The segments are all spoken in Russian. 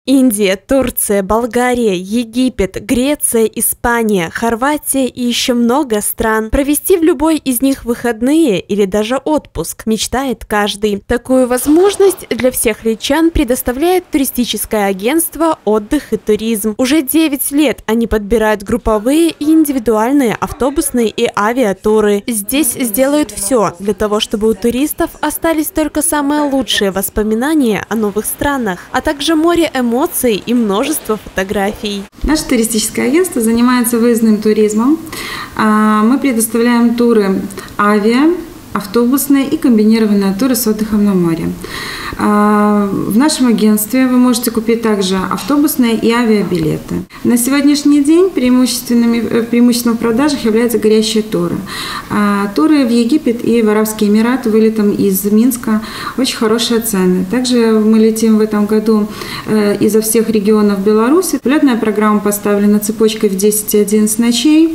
Индия, Турция, Болгария, Египет, Греция, Испания, Хорватия и еще много стран. Провести в любой из них выходные или даже отпуск мечтает каждый. Такую возможность для всех личан предоставляет туристическое агентство «Отдых и туризм». Уже 9 лет они подбирают групповые и индивидуальные автобусные и авиатуры. Здесь сделают все для того, чтобы у туристов остались только самые лучшие воспоминания о новых странах, а также море эмоций и множество фотографий. Наше туристическое агентство занимается выездным туризмом. Мы предоставляем туры авиа, автобусные и комбинированные туры с отдыхом на море. В нашем агентстве вы можете купить также автобусные и авиабилеты. На сегодняшний день преимуществом в продажах являются горящие туры. Туры в Египет и в Арабские Эмираты вылетом из Минска очень хорошие цены. Также мы летим в этом году изо всех регионов Беларуси. Летная программа поставлена цепочкой в 10-11 ночей.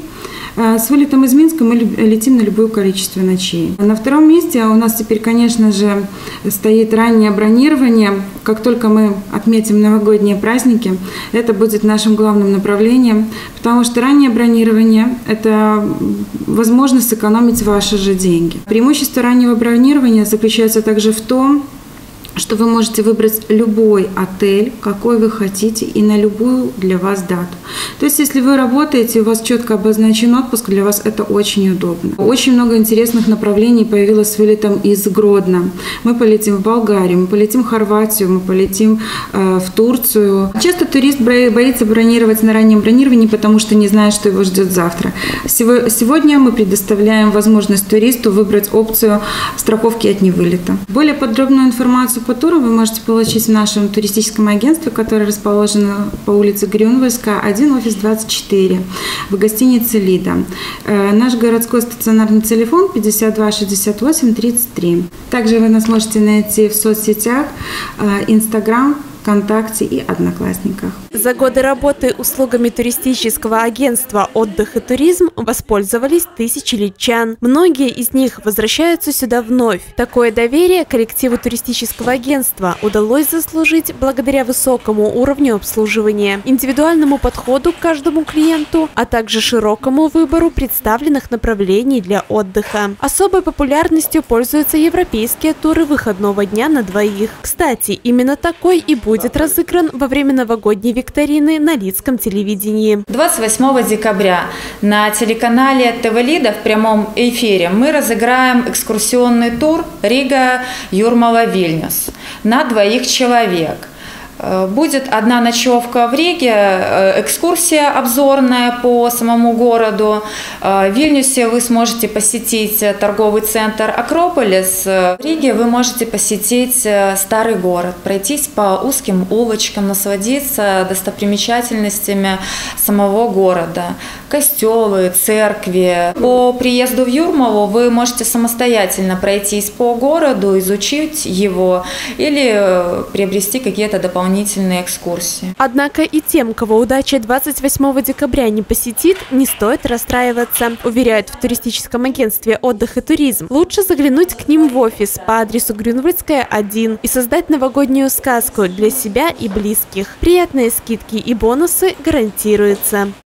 С вылетом из Минска мы летим на любое количество ночей. На втором месте у нас теперь, конечно же, стоит раннее бронирование. Как только мы отметим новогодние праздники, это будет нашим главным направлением, потому что раннее бронирование – это возможность сэкономить ваши же деньги. Преимущество раннего бронирования заключается также в том, что вы можете выбрать любой отель, какой вы хотите, и на любую для вас дату. То есть, если вы работаете, у вас четко обозначен отпуск, для вас это очень удобно. Очень много интересных направлений появилось с вылетом из Гродно. Мы полетим в Болгарию, мы полетим в Хорватию, мы полетим в Турцию. Часто турист боится бронировать на раннем бронировании, потому что не знает, что его ждет завтра. Сегодня мы предоставляем возможность туристу выбрать опцию страховки от невылета. Более подробную информацию по турам вы можете получить в нашем туристическом агентстве, которое расположено по улице Грюнвальская, 1, офис 24, в гостинице «Лида». Наш городской стационарный телефон 52 68 33. Также вы нас можете найти в соцсетях Instagram, ВКонтакте и Одноклассниках. За годы работы услугами туристического агентства «Отдых и туризм» воспользовались тысячи личан. Многие из них возвращаются сюда вновь. Такое доверие коллективу туристического агентства удалось заслужить благодаря высокому уровню обслуживания, индивидуальному подходу к каждому клиенту, а также широкому выбору представленных направлений для отдыха. Особой популярностью пользуются европейские туры выходного дня на двоих. Кстати, именно такой и будет разыгран во время новогодней викторины на Лидском телевидении. 28 декабря на телеканале ТВ Лида в прямом эфире мы разыграем экскурсионный тур Рига-Юрмала-Вильнюс на 2 человек. Будет одна ночевка в Риге, экскурсия обзорная по самому городу. В Вильнюсе вы сможете посетить торговый центр Акрополис. В Риге вы можете посетить старый город, пройтись по узким улочкам, насладиться достопримечательностями самого города. Костелы, церкви. По приезду в Юрмалу вы можете самостоятельно пройтись по городу, изучить его или приобрести какие-то дополнительные экскурсии. Однако и тем, кого удача 28 декабря не посетит, не стоит расстраиваться. Уверяют в туристическом агентстве «Отдых и туризм». Лучше заглянуть к ним в офис по адресу Грюнвальдская, 1 и создать новогоднюю сказку для себя и близких. Приятные скидки и бонусы гарантируются.